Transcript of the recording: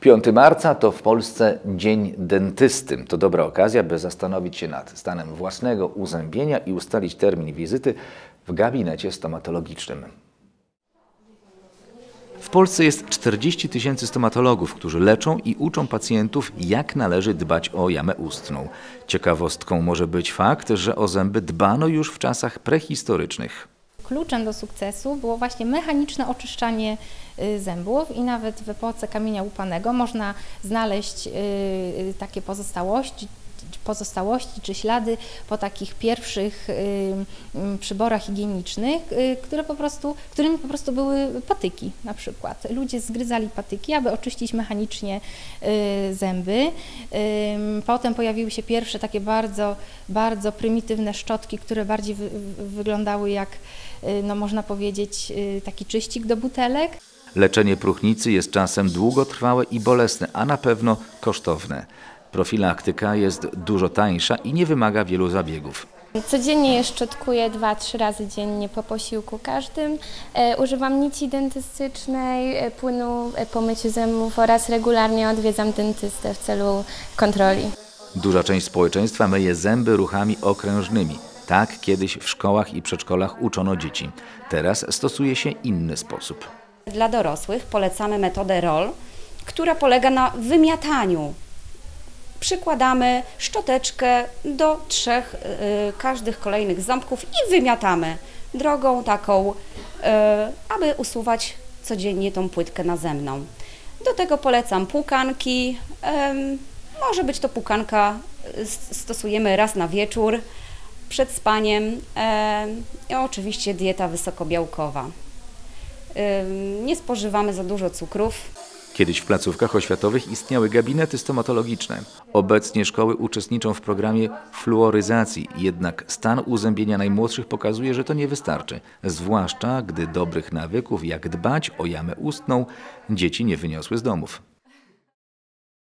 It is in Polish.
5 marca to w Polsce Dzień Dentysty. To dobra okazja, by zastanowić się nad stanem własnego uzębienia i ustalić termin wizyty w gabinecie stomatologicznym. W Polsce jest 40 000 stomatologów, którzy leczą i uczą pacjentów, jak należy dbać o jamę ustną. Ciekawostką może być fakt, że o zęby dbano już w czasach prehistorycznych. Kluczem do sukcesu było właśnie mechaniczne oczyszczanie zębów i nawet w epoce kamienia łupanego można znaleźć takie pozostałości czy ślady po takich pierwszych przyborach higienicznych, którymi po prostu były patyki na przykład. Ludzie zgryzali patyki, aby oczyścić mechanicznie zęby. Potem pojawiły się pierwsze takie bardzo prymitywne szczotki, które bardziej wyglądały jak, no można powiedzieć, taki czyścik do butelek. Leczenie próchnicy jest czasem długotrwałe i bolesne, a na pewno kosztowne. Profilaktyka jest dużo tańsza i nie wymaga wielu zabiegów. Codziennie je szczotkuję 2-3 razy dziennie po posiłku każdym. Używam nici dentystycznej, płynu po myciu zębów oraz regularnie odwiedzam dentystę w celu kontroli. Duża część społeczeństwa myje zęby ruchami okrężnymi. Tak kiedyś w szkołach i przedszkolach uczono dzieci. Teraz stosuje się inny sposób. Dla dorosłych polecamy metodę roll, która polega na wymiataniu. Przykładamy szczoteczkę do 3 każdych kolejnych ząbków i wymiatamy drogą taką, aby usuwać codziennie tą płytkę nazemną. Do tego polecam płukanki. Może być to płukanka, stosujemy raz na wieczór przed spaniem. I oczywiście dieta wysokobiałkowa. Nie spożywamy za dużo cukrów. Kiedyś w placówkach oświatowych istniały gabinety stomatologiczne. Obecnie szkoły uczestniczą w programie fluoryzacji, jednak stan uzębienia najmłodszych pokazuje, że to nie wystarczy. Zwłaszcza gdy dobrych nawyków, jak dbać o jamę ustną, dzieci nie wyniosły z domów.